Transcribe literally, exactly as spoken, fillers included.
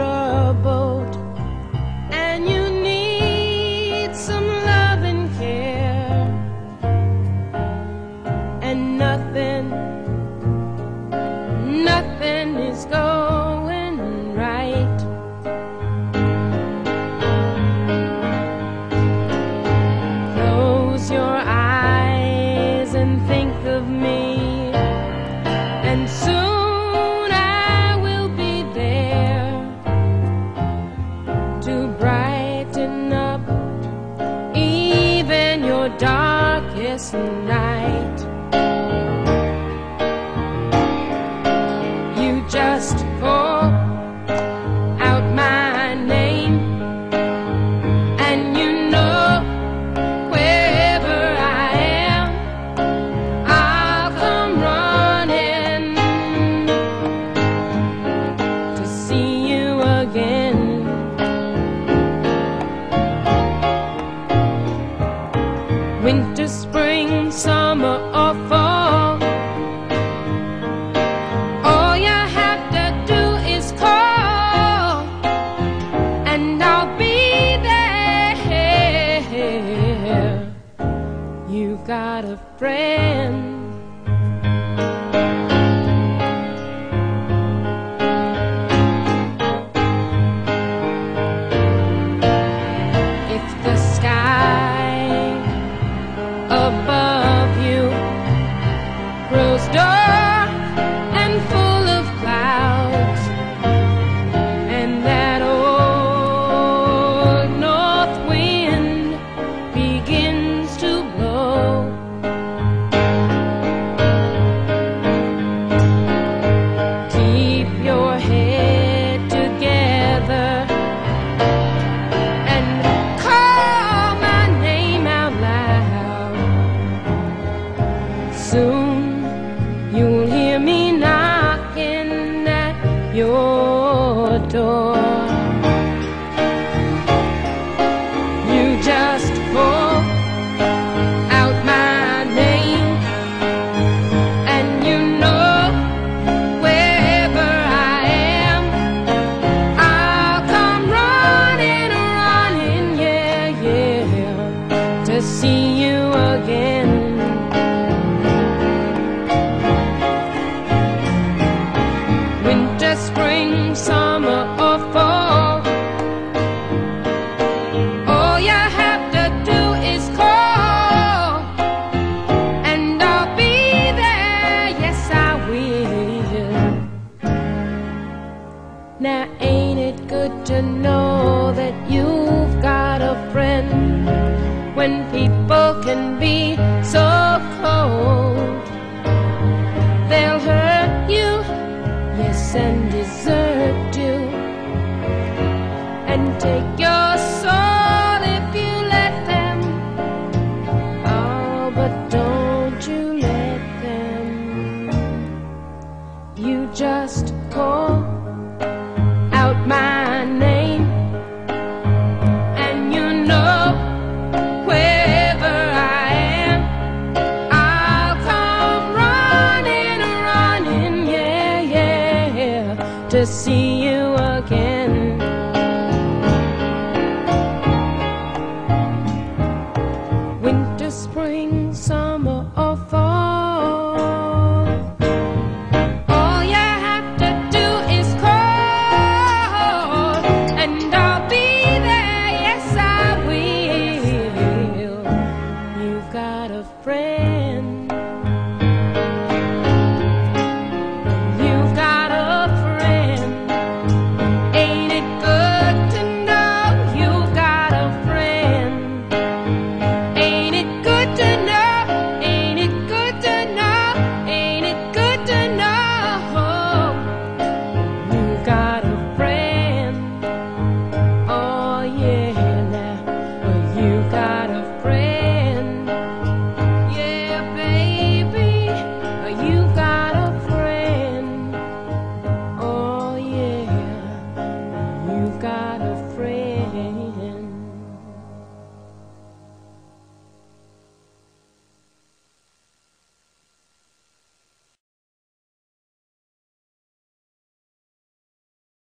troubled and you need some love and care, and nothing, nothing is going right. Close your eyes and think of me, and soon I will be there to brighten up even your darkest night. You just call out my name, and you know wherever I am, I'll come running to see you again. Winter, spring, summer, or fall, all you have to do is call, and I'll be there. You got a friend. If the sky above you grows dark and full of clouds, and that old north wind begins to blow, keep your head together and call my name out loud. Soon you'll hear me knocking at your door. You just call out my name, and you know wherever I am, I'll come running, running, yeah, yeah, to see you again. Winter, spring, summer, or fall, all you have to do is call, and I'll be there, yes I will. Now ain't it good to know that you've got a friend when people can be so cold? They'll hurt you, yes, and desert you, and take your